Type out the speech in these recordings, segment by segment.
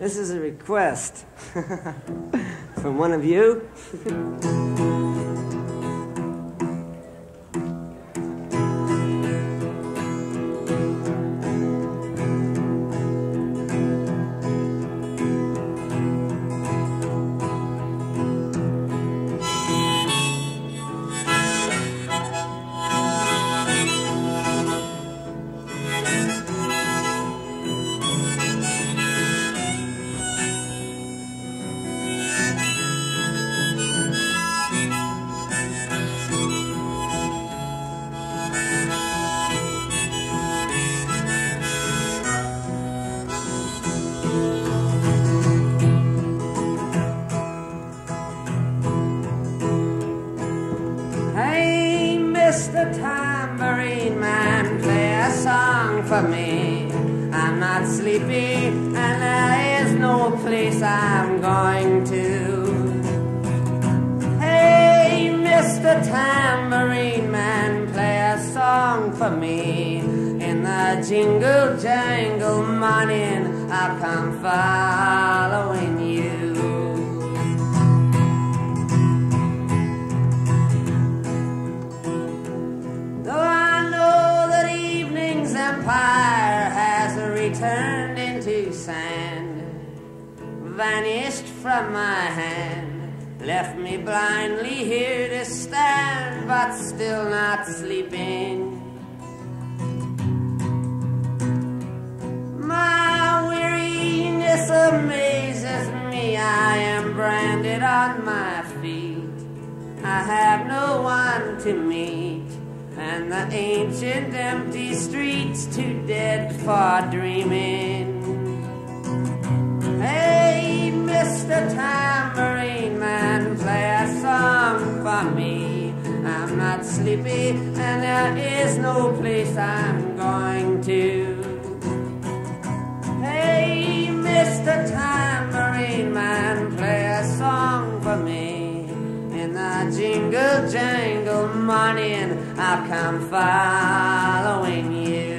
This is a request from one of you. Mr. Tambourine Man, play a song for me. I'm not sleepy and there is no place I'm going to. Hey, Mr. Tambourine Man, play a song for me. In the jingle jangle morning, I'll come following you. Empire has returned into sand, vanished from my hand, left me blindly here to stand, but still not sleeping. My weariness amazes me, I am branded on my feet, I have no one to meet, and the ancient empty streets too dead for dreaming. Hey, Mr. Tambourine Man, play a song for me. I'm not sleepy and there is no place I'm going to. Hey, Mr. Tambourine Man, play a song for me. In the jingle jangle morning, I'll come following you.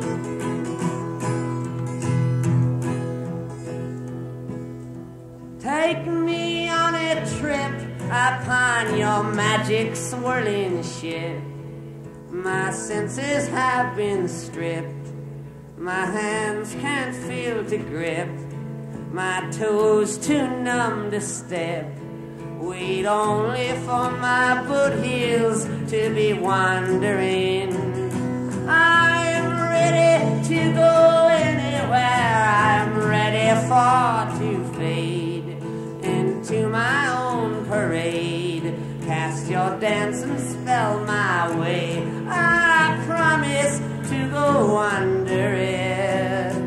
Take me on a trip upon your magic swirling ship. My senses have been stripped, my hands can't feel to grip, my toes too numb to step. Wait only for my boot heels to be wandering. I'm ready to go anywhere, I'm ready for to fade into my own parade. Cast your dancing spell my way, I promise to go under it.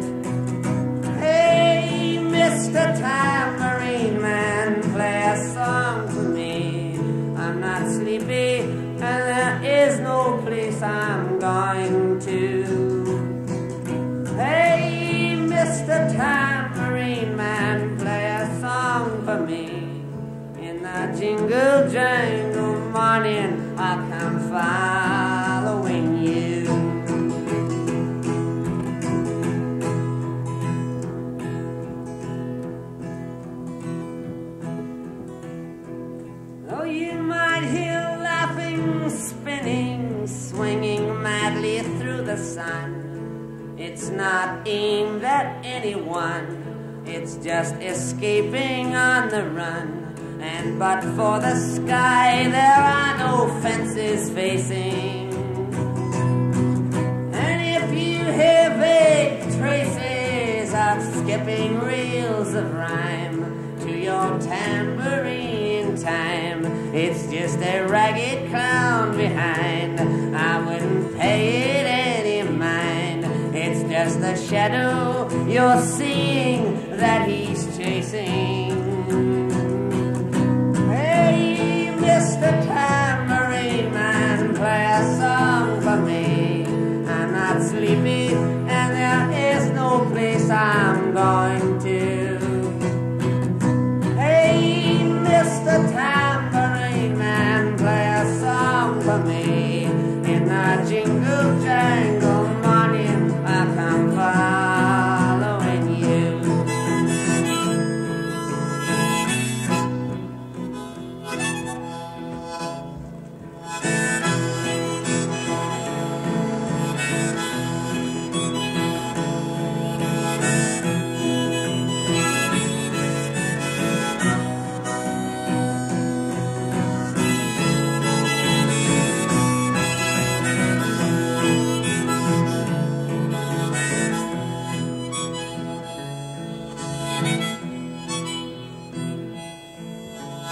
Hey, Mr. Tambourine Man, play a song for me. I'm not sleepy and there is no place I'm going to. Hey, Mr. Tambourine Man, play a song for me. In the jingle jangle morning, I'll come following you. Oh, you might hear laughing, spinning, swinging madly through the sun. It's not aimed at anyone, it's just escaping on the run. And but for the sky, there are no fences facing. And if you hear vague traces of skipping reels of rhyme to your tambourine time, it's just a ragged clown behind. I wouldn't pay it any mind. It's just a shadow you're seeing that he's chasing. Hey, Mr. Tambourine Man, play a song for me. I'm not sleepy and there is no place I'm going to. Hey, Mr. Tambourine Man, play a song for me. In the jingle jangle morning, I come following you.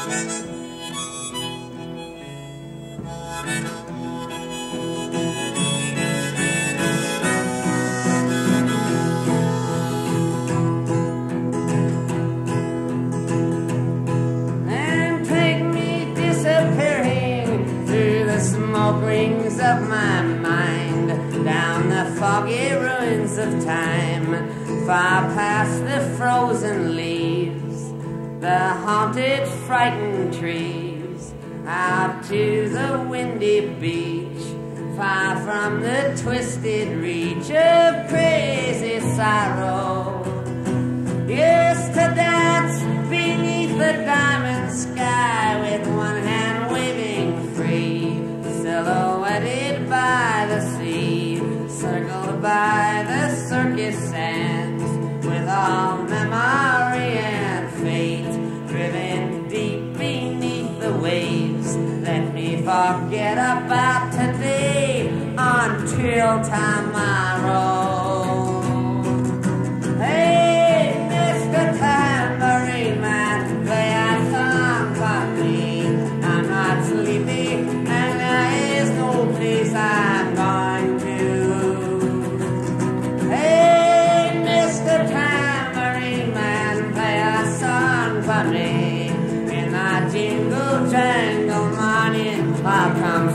Smoke rings of my mind down the foggy ruins of time, far past the frozen leaves, the haunted, frightened trees, out to the windy beach, far from the twisted reach of crazy sorrow. Used to dance beneath the diamond sky with one hand waving free, silhouetted by the sea, circled by the circus sands, with all memory and fate driven deep beneath the waves. Let me forget about today until tomorrow. Hey, Mr. Tambourine Man, play a song for me. I'm not sleepy and there is no place I'm going to. Hey, Mr. Tambourine Man, play a song for me. In the jingle jangle morning, I'll come